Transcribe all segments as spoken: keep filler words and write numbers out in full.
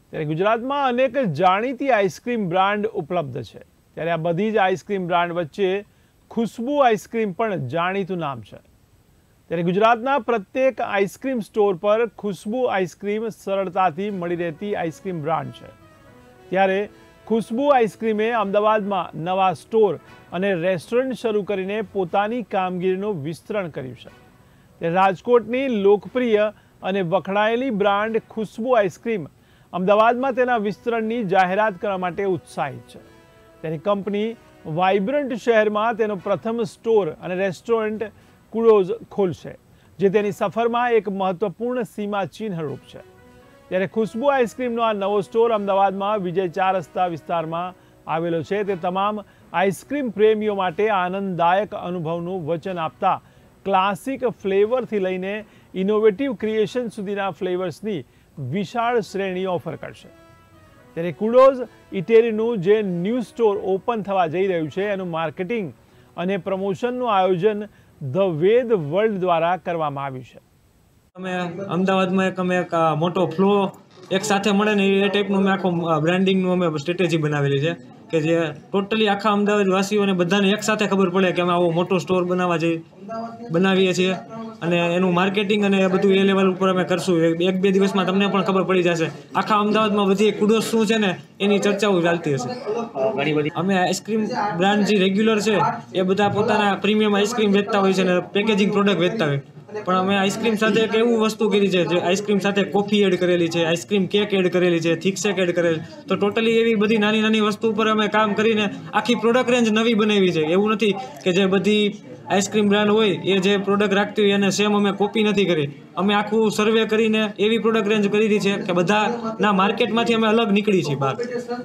ત્યારે ગુજરાતમાં અનેક જાણીતી આઈસ્ક્રીમ બ્રાન્ડ ઉપલબ્ધ છે, ત્યારે આ બધી જ આઈસ્ક્રીમ બ્રાન્ડ વચ્ચે ખુશ્બુ આઈસ્ક્રીમ પણ જાણીતું નામ છે। ત્યારે ગુજરાતના પ્રત્યેક આઈસ્ક્રીમ સ્ટોર પર ખુશ્બુ આઈસ્ક્રીમ સરળતાથી મળી રહેતી આઈસ્ક્રીમ બ્રાન્ડ છે। ત્યારે ખુશ્બુ આઈસ્ક્રીમે અમદાવાદમાં નવા સ્ટોર અને રેસ્ટોરન્ટ શરૂ કરીને પોતાની કામગીરીનું વિસ્તરણ કર્યું છે। ત્યારે રાજકોટની લોકપ્રિય અને વખણાયેલી બ્રાન્ડ ખુશ્બુ આઈસ્ક્રીમ અમદાવાદમાં તેના વિસ્તરણની જાહેરાત કરવા માટે ઉત્સાહિત છે। તેની કંપની વાઇબ્રન્ટ શહેરમાં તેનો પ્રથમ સ્ટોર અને રેસ્ટોરન્ટ કુડોઝ ખોલશે, જે તેની સફરમાં એક મહત્વપૂર્ણ સીમાચિહ્નરૂપ છે। ત્યારે ખુશ્બુ આઈસ્ક્રીમનો આ નવો સ્ટોર અમદાવાદમાં વિજય ચાર રસ્તા વિસ્તારમાં આવેલો છે। તે તમામ આઈસ્ક્રીમ પ્રેમીઓ માટે આનંદદાયક અનુભવનું વચન આપતા ક્લાસિક ફ્લેવરથી લઈને ઇનોવેટિવ ક્રિએશન સુધીના ફ્લેવર્સની વિશાળ શ્રેણી ઓફર કરશે। ત્યારે કુડોઝ ઇટેરીનું જે ન્યૂ સ્ટોર ઓપન થવા જઈ રહ્યું છે, એનું માર્કેટિંગ અને પ્રમોશનનું આયોજન ધ વેદ વર્લ્ડ દ્વારા કરવામાં આવ્યું છે। અમે અમદાવાદમાં એક અમે એક મોટો ફ્લો એક સાથે મળે ને એ ટાઈપનું અમે આખો બ્રાન્ડિંગનું અમે સ્ટ્રેટેજી બનાવેલી છે કે જે ટોટલી આખા અમદાવાદ વાસીઓને બધાને એક સાથે ખબર પડે કે અમે આવો મોટો સ્ટોર બનાવવા જઈ બનાવીએ છીએ અને એનું માર્કેટિંગ અને એ બધું એ લેવલ ઉપર અમે કરશું। એક બે દિવસમાં તમને પણ ખબર પડી જશે આખા અમદાવાદમાં બધી કુડોઝ શું છે ને એની ચર્ચાઓ ચાલતી હશે। અમે આઈસ્ક્રીમ બ્રાન્ડ જે રેગ્યુલર છે એ બધા પોતાના પ્રીમિયમ આઈસ્ક્રીમ વેચતા હોય છે અને પેકેજિંગ પ્રોડક્ટ વેચતા હોય, પણ અમે આઈસ્ક્રીમ સાથે એક એવું વસ્તુ કરી છે જે આઈસ્ક્રીમ સાથે કોફી એડ કરેલી છે, આઈસ્ક્રીમ કેક એડ કરેલી છે, થિક શેક એડ કરેલી, તો ટોટલી એવી બધી નાની નાની વસ્તુ ઉપર અમે કામ કરીને આખી પ્રોડક્ટ રેન્જ નવી બનાવી છે। એવું નથી કે જે બધી આઈસ્ક્રીમ બ્રાન્ડ હોય એ જે પ્રોડક્ટ રાખતી હોય એને સેમ અમે કોપી નથી કરી, અમે આખું સર્વે કરીને એવી પ્રોડક્ટ રેન્જ કરી છે કે બધાના માર્કેટમાંથી અમે અલગ નીકળી છીએ બહાર।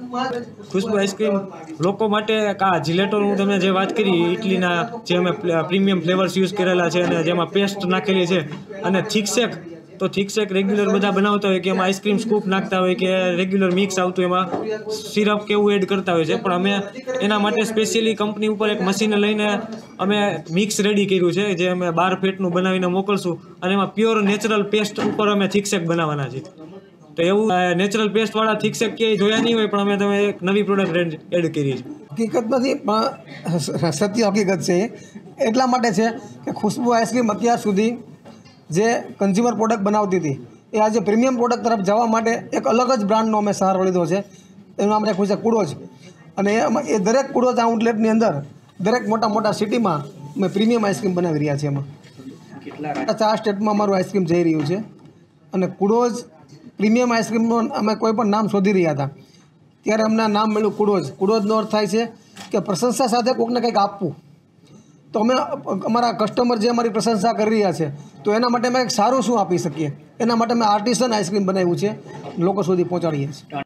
ખુશ્બુ આઈસ્ક્રીમ લોકો માટે આ જિલેટોનું તમે જે વાત કરી ઇટલીના જે અમે પ્રીમિયમ ફ્લેવર્સ યુઝ કરેલા છે અને જેમાં પેસ્ટ નાખેલી છે, અને થિક શેક તો થિક શેક રેગ્યુલર બધા બનાવતા હોય કે એમાં આઈસ્ક્રીમ સ્કૂપ નાખતા હોય કે રેગ્યુલર મિક્સ આવતું એમાં સિરપ કે એવું એડ કરતા હોય છે, પણ અમે એના માટે સ્પેશિયલી કંપની ઉપર એક મશીન લઈને અમે મિક્સ રેડી કર્યું છે જે અમે બાર ફેટનું બનાવીને મોકલશું અને એમાં પ્યોર નેચરલ પેસ્ટ ઉપર અમે થિક શેક બનાવવાના છીએ। તો એવું નેચરલ પેસ્ટ વાળા થિક શેક ક્યાંય જોયા નહીં હોય, પણ અમે તમે એક નવી પ્રોડક્ટ રેન્જ એડ કરી છે। હકીકત નથી પણ સત્ય હકીકત છે। એટલા માટે છે કે ખુશ્બુ આઈસ્ક્રીમ અત્યાર સુધી જે કન્ઝ્યુમર પ્રોડક્ટ બનાવતી હતી એ આજે પ્રીમિયમ પ્રોડક્ટ તરફ જવા માટે એક અલગ જ બ્રાન્ડનો અમે સહારો લીધો છે। એનું નામ રાખ્યું છે કુડોઝ, અને એ દરેક કુડોઝ આઉટલેટની અંદર દરેક મોટા મોટા સિટીમાં અમે પ્રીમિયમ આઈસ્ક્રીમ બનાવી રહ્યા છીએ। એમાં ચાર સ્ટેટમાં અમારું આઈસ્ક્રીમ જઈ રહ્યું છે, અને કુડોઝ પ્રીમિયમ આઈસ્ક્રીમનું અમે કોઈ પણ નામ શોધી રહ્યા હતા ત્યારે અમને નામ મળ્યું કુડોઝ। કુડોઝનો અર્થ થાય છે કે પ્રશંસા સાથે કોઈકને કંઈક આપવું। તો અમે અમારા કસ્ટમર જે અમારી પ્રશંસા કરી રહ્યા છે તો એના માટે અમે સારું શું આપી શકીએ, એના માટે અમે આર્ટિસન આઈસ્ક્રીમ બનાવ્યું છે, લોકો સુધી પહોંચાડીએ છીએ।